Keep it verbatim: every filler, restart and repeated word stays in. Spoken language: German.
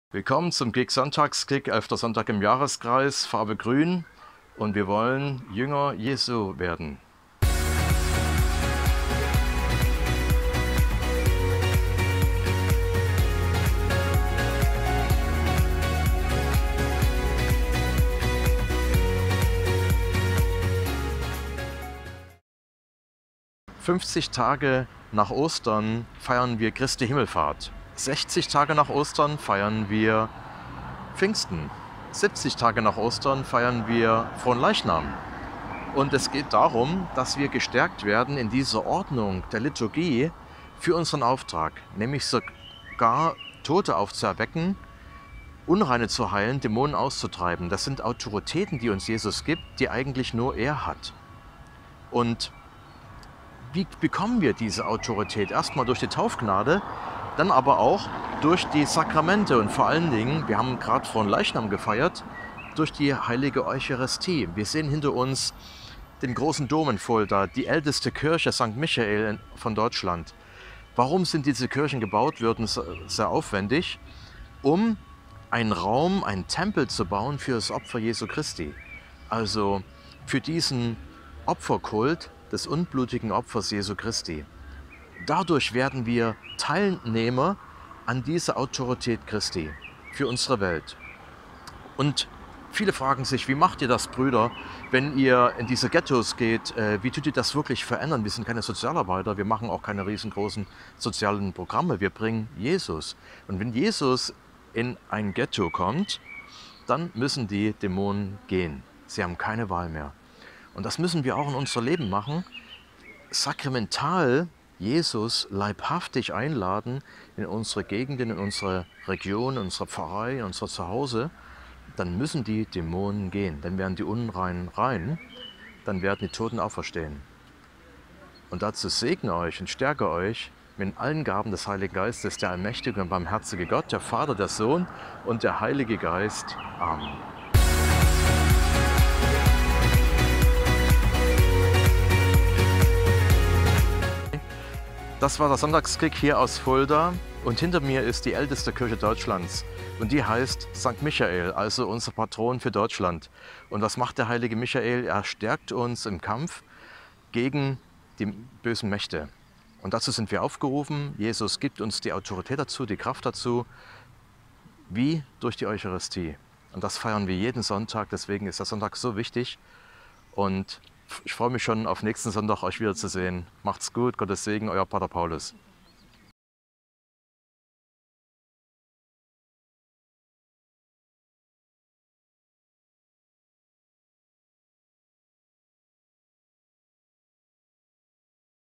Willkommen zum Kick Sonntagskick, elfter Sonntag im Jahreskreis, Farbe grün, und wir wollen Jünger Jesu werden. fünfzig Tage nach Ostern feiern wir Christi Himmelfahrt. sechzig Tage nach Ostern feiern wir Pfingsten. siebzig Tage nach Ostern feiern wir Fronleichnam. Und es geht darum, dass wir gestärkt werden in dieser Ordnung der Liturgie für unseren Auftrag, nämlich sogar Tote aufzuerwecken, Unreine zu heilen, Dämonen auszutreiben. Das sind Autoritäten, die uns Jesus gibt, die eigentlich nur er hat. Und wie bekommen wir diese Autorität? Erstmal durch die Taufgnade, dann aber auch durch die Sakramente und vor allen Dingen, wir haben gerade Fronleichnam gefeiert, durch die heilige Eucharistie. Wir sehen hinter uns den großen Dom in Fulda, die älteste Kirche Sankt Michael von Deutschland. Warum sind diese Kirchen gebaut worden? Sehr aufwendig, um einen Raum, einen Tempel zu bauen für das Opfer Jesu Christi. Also für diesen Opferkult des unblutigen Opfers Jesu Christi. Dadurch werden wir Teilnehmer an dieser Autorität Christi für unsere Welt. Und viele fragen sich, wie macht ihr das, Brüder, wenn ihr in diese Ghettos geht? Äh, wie tut ihr das wirklich verändern? Wir sind keine Sozialarbeiter, wir machen auch keine riesengroßen sozialen Programme. Wir bringen Jesus. Und wenn Jesus in ein Ghetto kommt, dann müssen die Dämonen gehen. Sie haben keine Wahl mehr. Und das müssen wir auch in unser Leben machen. Sakramental Jesus leibhaftig einladen in unsere Gegenden, in unsere Region, in unsere Pfarrei, in unser Zuhause. Dann müssen die Dämonen gehen. Dann werden die Unreinen rein. Dann werden die Toten auferstehen. Und dazu segne euch und stärke euch mit allen Gaben des Heiligen Geistes, der allmächtige und barmherzige Gott, der Vater, der Sohn und der Heilige Geist. Amen. Das war der Sonntagskick hier aus Fulda, und hinter mir ist die älteste Kirche Deutschlands und die heißt Sankt Michael, also unser Patron für Deutschland. Und was macht der heilige Michael? Er stärkt uns im Kampf gegen die bösen Mächte. Und dazu sind wir aufgerufen. Jesus gibt uns die Autorität dazu, die Kraft dazu, wie durch die Eucharistie. Und das feiern wir jeden Sonntag, deswegen ist der Sonntag so wichtig. Und ich freue mich schon auf nächsten Sonntag, euch wiederzusehen. Macht's gut, Gottes Segen, euer Pater Paulus.